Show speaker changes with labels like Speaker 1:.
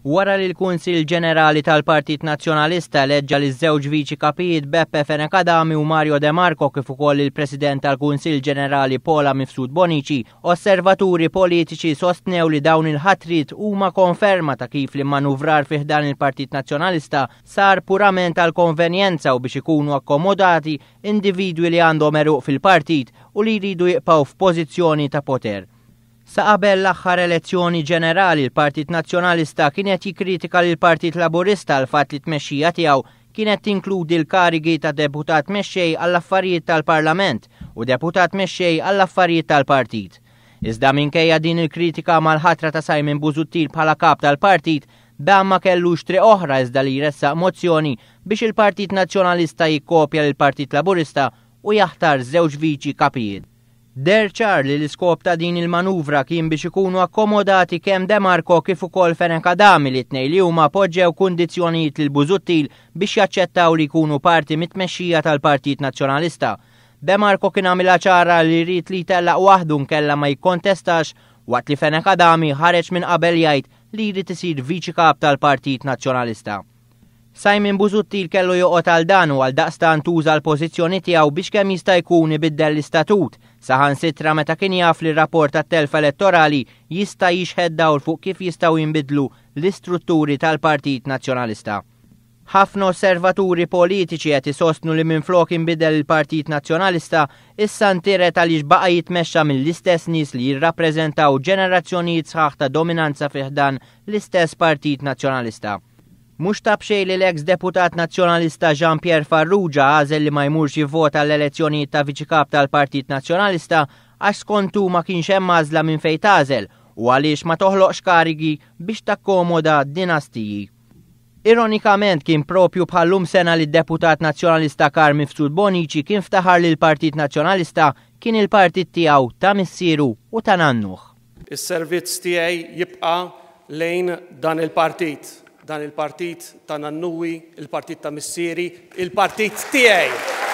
Speaker 1: Wara li l-Kunsill Ġenerali tal-Partit Nazzjonalista leġġa li żewġ viċi kapijiet Beppe Fenekadami u Mario De Marco kif ukoll il-President tal-Kunsill Ġenerali Paula Mifsud Bonici, osservaturi politiċi sostnew li dawn il-ħatrit huma konferma ta' kif li manuvrar fih dan il-Partit Nazzjonalista sar purament għal konvenjenza u biex ikunu akkomodati individwi li għandhom eruq fil-partit u li jridu jibqgħu f'pożizzjoni ta' poter. Sa qabel l-aħħar elezzjoni ġenerali l-Partit Nazzjonalista kienet jikkritika lil Partit Laburista l fatt li tmexxija tiegħu kienet tinkludi l-karigi ta' deputat mexxej għall-affarijiet tal-Parlament u deputat mexxej għall-affarijiet tal-Partit. Iżda minkejja din il-kritika mal-ħatra ta' Simon Busuttil bħala kap tal-Partit, dan ma kellux triq oħra iżda li jressaq mozzjoni biex il-Partit Nazzjonalista jikkopja lill-Partit Laburista u jaħtar żewġ viċi kapijiet. Der ċar li l-iskop ta' din il-manuvra kien biex ikunu akkomodati kemm De Marco kif ukoll Fenekadami li tnej li huma poġġew kundizzjonijiet lil Busuttil biex jaċċettaw li jkunu parti mit-tmexxija tal-Partit Nazzjonalista. De Marco kien għamilha ċara li jrid li jtellaq waħdu nkella ma jikkontestax waqt li Fenekadami ħareġ minn qabel jgħid li jrid isir viċi kap tal-Partit Nazzjonalista. Simon Busuttil kellu joqgħod għal dan u għal daqstant tuża l-pożizzjoni tiegħu biex kemm jista' jkun ibiddel l-istatut, saħansitra meta kien jaf li r-rapport tat-telf elettorali jista' jixħed dawl fuq kif jistgħu jinbidlu l-istrutturi tal-Partit Nazzjonalista. Ħafna osservaturi politiċi qed isostnu li minflok inbidel il-Partit Nazzjonalista issa ntiret għaliex baqa' jitmexxa mill-istess nies li jirrappreżentaw ġenerazzjonijiet sħaħ ta' dominanza fih dan l-istess Partit Nazzjonalista. Mhux tab xejn li l-eks deputat nazzjonalista Jean-Pierre Farrugia għażel li ma jmurx jivvota l-elezzjonijiet ta' viċi kap tal-Partit Nazzjonalista għax skontu ma kienx hemm għażla minn fejn tagħżel u għaliex ma toħloqx karigi biex takkomoda dinastiji. Ironikament kien propju bħallum sena li d-deputat nazzjonalista Karl Mifsud Bonici kien ftaħar li l-Partit Nazzjonalista kien il-partit tiegħu ta' missieru u ta' nannuh.
Speaker 2: Is-servizz tiegħi jibqa' lejn dan il-partit. Dan il-partit ta' nannuwi, il-partit ta' missieri, il-partit tiegħi.